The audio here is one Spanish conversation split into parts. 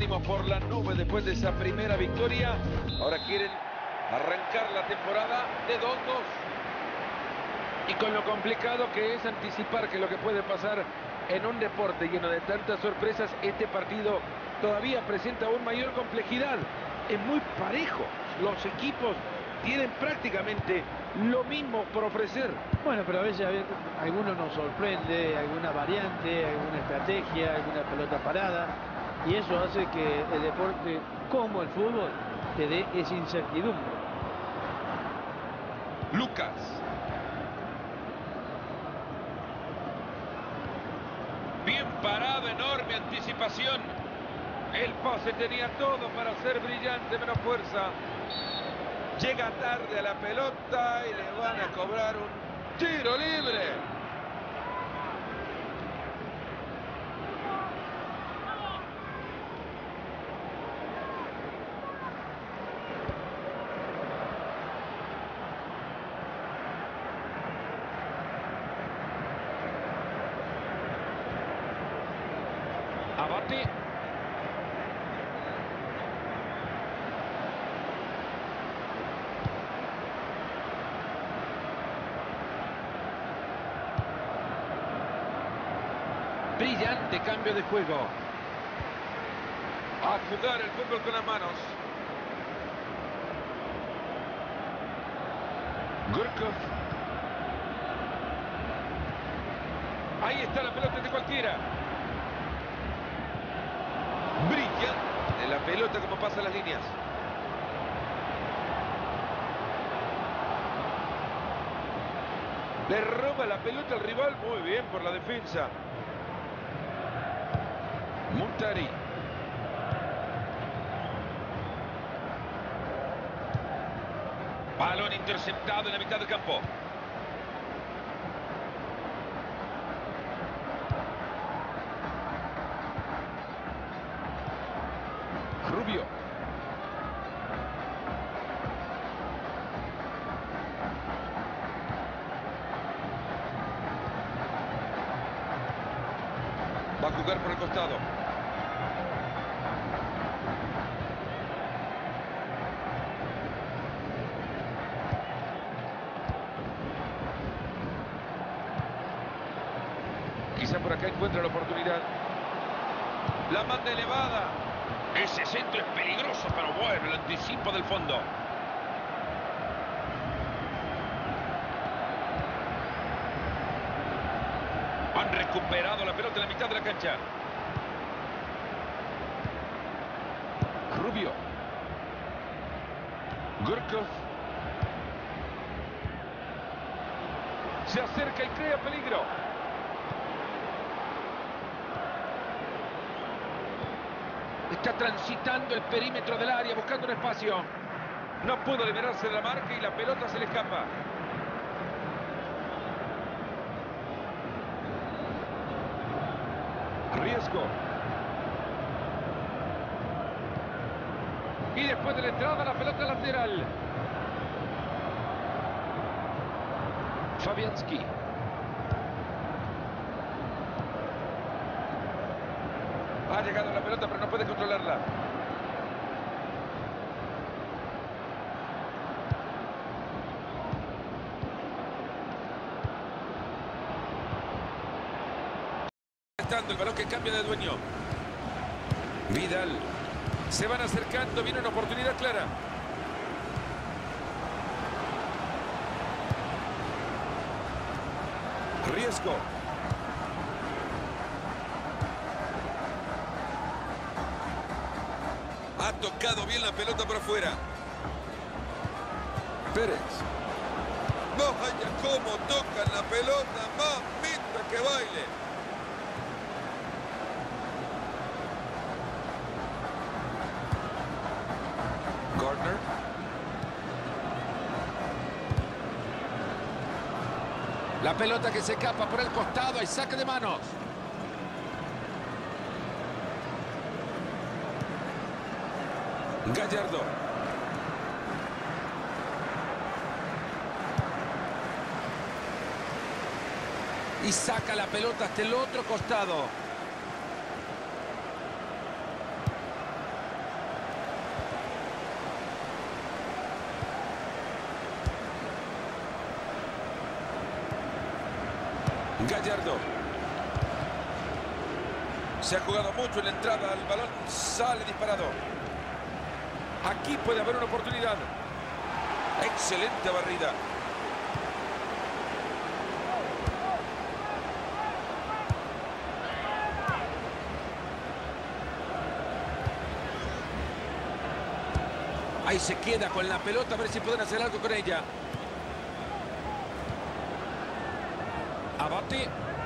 ánimos por la nube después de esa primera victoria. Ahora quieren arrancar la temporada de 2-2. Y con lo complicado que es anticipar que lo que puede pasar en un deporte lleno de tantas sorpresas, este partido todavía presenta aún mayor complejidad. Es muy parejo. Los equipos tienen prácticamente lo mismo por ofrecer. Bueno, pero a veces alguno nos sorprende, alguna variante, alguna estrategia, alguna pelota parada. Y eso hace que el deporte, como el fútbol, te dé esa incertidumbre. Lucas. Bien parado, enorme anticipación. El pase tenía todo para ser brillante, menos fuerza. Llega tarde a la pelota y le van a cobrar un tiro libre. Abate. Brillante cambio de juego. A jugar el fútbol con las manos. Gurkov. Ahí está la pelota de cualquiera. Brillante la pelota como pasa las líneas. Le roba la pelota al rival. Muy bien por la defensa. Muntari. Balón interceptado en la mitad del campo. Rubio. Va a jugar por el costado. Quizá por acá encuentra la oportunidad. La manda elevada. Ese centro es peligroso, pero bueno, el anticipo del fondo. Han recuperado la pelota en la mitad de la cancha. Rubio. Gurkov. Se acerca y crea peligro. Está transitando el perímetro del área, buscando un espacio. No pudo liberarse de la marca y la pelota se le escapa. Riesgo. Y después de la entrada, la pelota lateral. Fabianski. Ha llegado la pelota, pero no puede controlarla. El balón que cambia de dueño. Vidal. Se van acercando, viene una oportunidad clara. Riesgo. Ha tocado bien la pelota por afuera. Pérez. Vaya cómo tocan la pelota. Mamita que baile. Gardner. La pelota que se escapa por el costado. Hay saque de manos. Gallardo. Y saca la pelota hasta el otro costado. Gallardo. Se ha jugado mucho en la entrada. El balón sale disparado. Aquí puede haber una oportunidad. Excelente barrida. Ahí se queda con la pelota, a ver si pueden hacer algo con ella. Abate.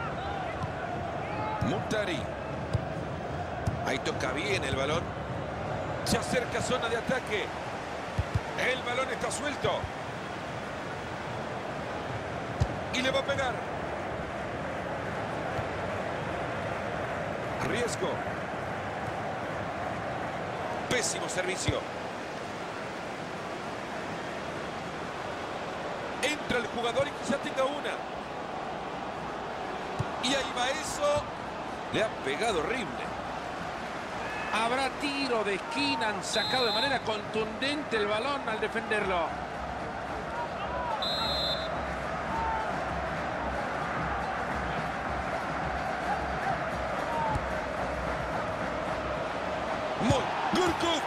Muntari. Ahí toca bien el balón. Se acerca zona de ataque. El balón está suelto. Y le va a pegar. Riesgo. Pésimo servicio. Entra el jugador y quizá tenga una. Y ahí va eso. Le ha pegado horrible. Habrá tiro de esquina. Han sacado de manera contundente el balón al defenderlo. Gurkov.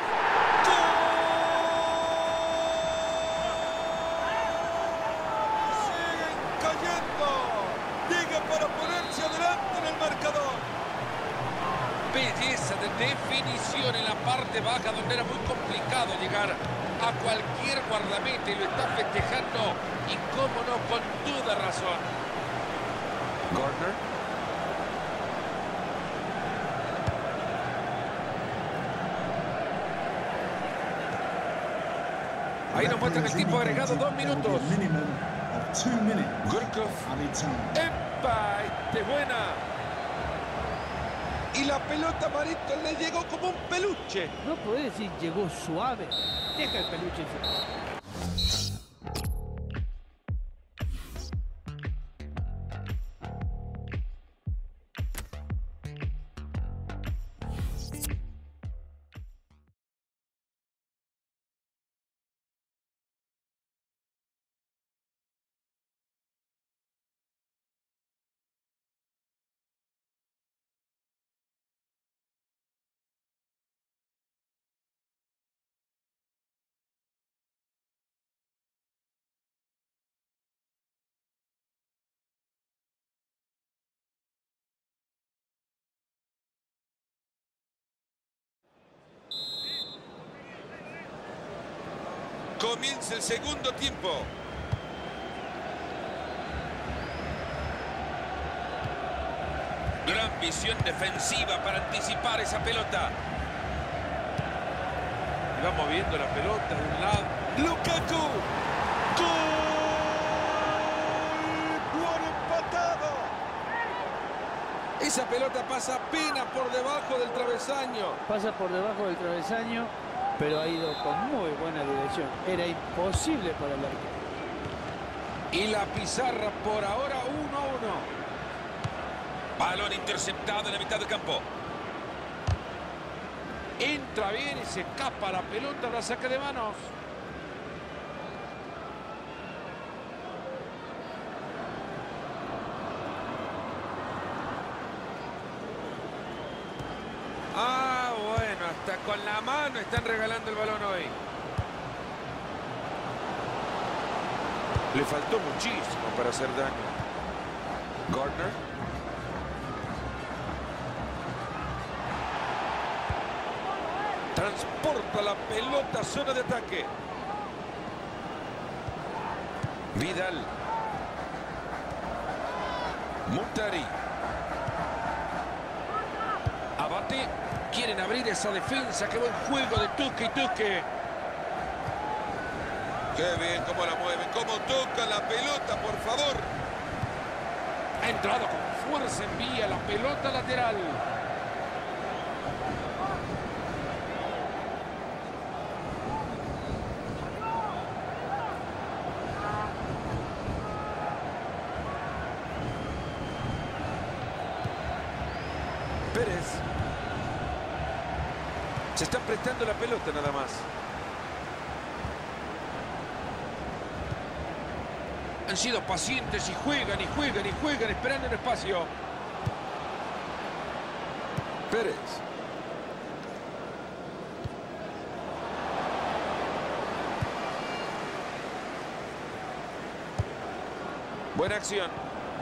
Para ponerse adelante en el marcador. Belleza de definición en la parte baja, donde era muy complicado llegar a cualquier guardameta, y lo está festejando, y cómo no, con toda razón. Gardner. Ahí nos muestran el tiempo agregado, 2 minutos. Gurkov. ¡Epa! ¡Este buena! Y la pelota a Marito le llegó como un peluche. No podés decir llegó suave. Deja el peluche encima. Comienza el segundo tiempo. Gran visión defensiva para anticipar esa pelota. Y va moviendo la pelota de un lado. ¡Lukaku! ¡Gol! ¡Lo han empatado! Esa pelota pasa apenas por debajo del travesaño. Pasa por debajo del travesaño, pero ha ido con muy buena dirección. Era imposible para el arquero. Y la pizarra por ahora 1-1. Balón interceptado en la mitad del campo. Entra bien y se escapa la pelota, la saca de manos. Ah, bueno, hasta con la mano están regalando el balón hoy. Le faltó muchísimo para hacer daño. Gardner. Transporta la pelota a zona de ataque. Vidal. Muntari. Abate. Quieren abrir esa defensa. Qué buen juego de Tuque y Tuque. Qué bien cómo la mueven. Cómo toca la pelota, por favor. Ha entrado con fuerza en vía la pelota lateral. Pérez. Se está prestando la pelota nada más. Han sido pacientes y juegan y juegan y juegan esperando un espacio. Pérez. Buena acción.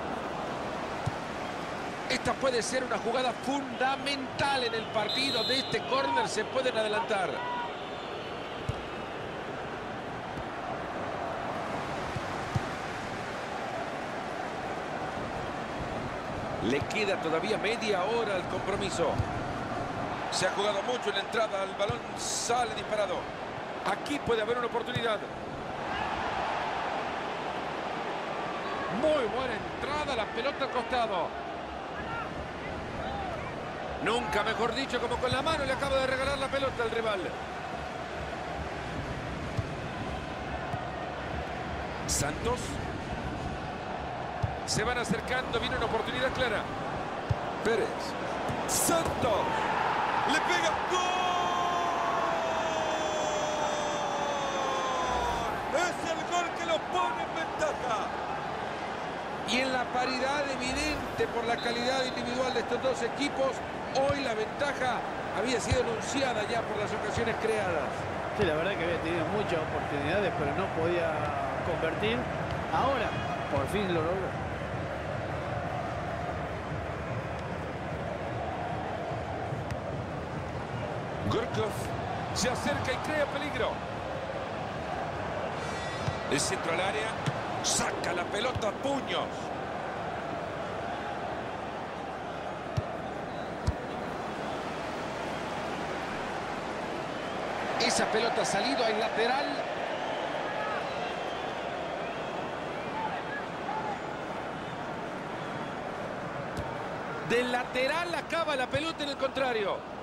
Esta puede ser una jugada fundamental en el partido. De este córner se pueden adelantar. Le queda todavía media hora al compromiso. Se ha jugado mucho en la entrada. El balón sale disparado. Aquí puede haber una oportunidad. Muy buena entrada. La pelota al costado. Nunca mejor dicho, como con la mano le acaba de regalar la pelota al rival. Santos. Se van acercando, viene una oportunidad clara. Pérez. Santos. Le pega. ¡Gol! Es el gol que los pone en ventaja. Y en la paridad evidente por la calidad individual de estos dos equipos, hoy la ventaja había sido anunciada ya por las ocasiones creadas. Sí, la verdad que había tenido muchas oportunidades, pero no podía convertir. Ahora, por fin lo logró. Gurkov se acerca y crea peligro. El centro al área. Saca la pelota a puños. Esa pelota ha salido al lateral. Del lateral acaba la pelota en el contrario.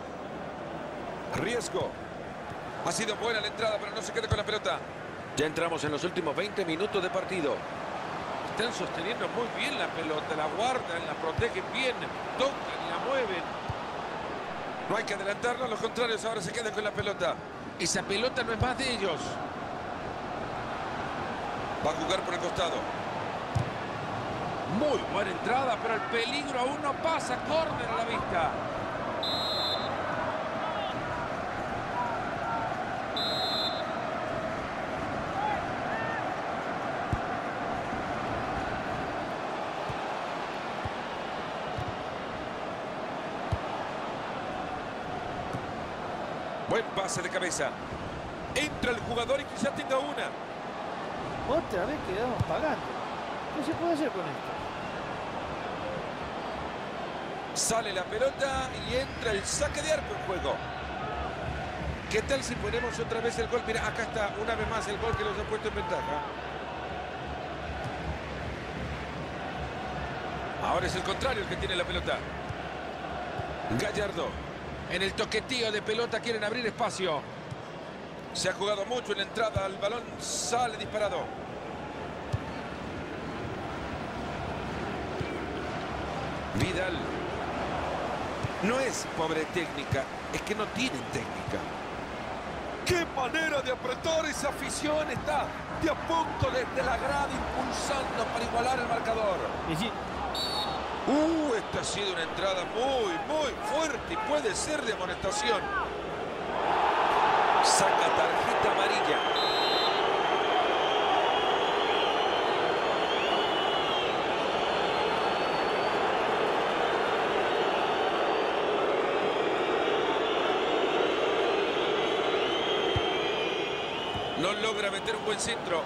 Riesgo. Ha sido buena la entrada, pero no se queda con la pelota. Ya entramos en los últimos 20 minutos de partido. Están sosteniendo muy bien la pelota, la guardan, la protegen bien, tocan, la mueven. No hay que adelantarlo, los contrarios ahora se quedan con la pelota. Esa pelota no es más de ellos. Va a jugar por el costado. Muy buena entrada, pero el peligro aún no pasa. Córner a la vista. Buen pase de cabeza. Entra el jugador y quizá tenga una. Otra vez quedamos pagando. ¿Qué se puede hacer con esto? Sale la pelota y entra el saque de arco en juego. ¿Qué tal si ponemos otra vez el gol? Mira, acá está una vez más el gol que nos ha puesto en ventaja. Ahora es el contrario el que tiene la pelota. Gallardo. En el toquetío de pelota quieren abrir espacio. Se ha jugado mucho en la entrada. El balón sale disparado. Vidal. No es pobre técnica, es que no tienen técnica. ¡Qué manera de apretar esa afición! Está de a punto desde la grada impulsando para igualar el marcador. Y sí. Esta ha sido una entrada muy fuerte y puede ser de amonestación. Saca tarjeta amarilla. No logra meter un buen centro.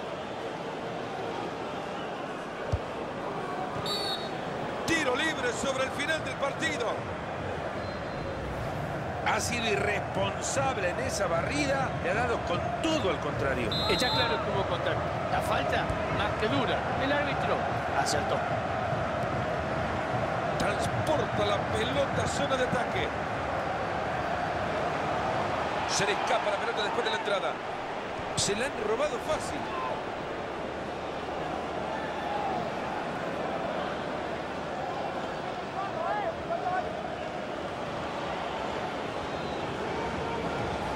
Tiro libre sobre el final del partido. Ha sido irresponsable en esa barrida. Le ha dado con todo al contrario. Está claro que hubo contacto. La falta más que dura. El árbitro acertó. Transporta la pelota a zona de ataque. Se le escapa la pelota después de la entrada. Se la han robado fácil.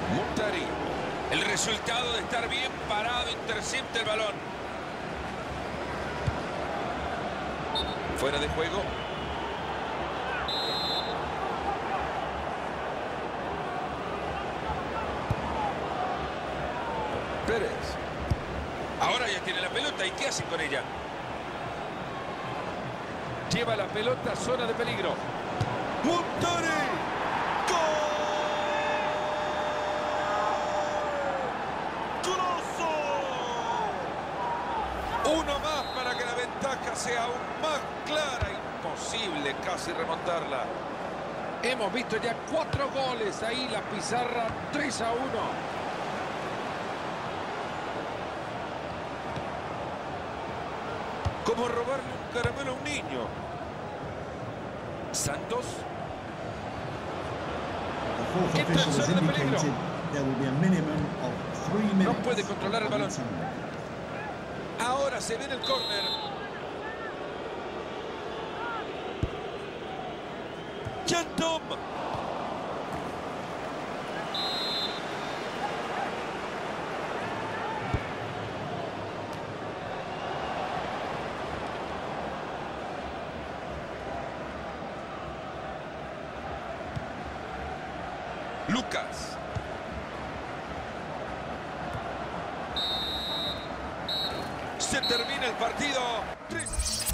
Muntari. El resultado de estar bien parado intercepta el balón. Fuera de juego. Pérez. Ahora ya tiene la pelota. ¿Y qué hacen con ella? Lleva la pelota a zona de peligro. ¡Montari! ¡Gol! ¡Grosso! Uno más para que la ventaja sea aún más clara. Imposible casi remontarla. Hemos visto ya 4 goles ahí. La pizarra 3-1. Como robarle un caramelo a un niño. Santos. Entra en zona de peligro. No puede controlar el balón. Ahora se viene el córner. Chantom. Lucas. Se termina el partido.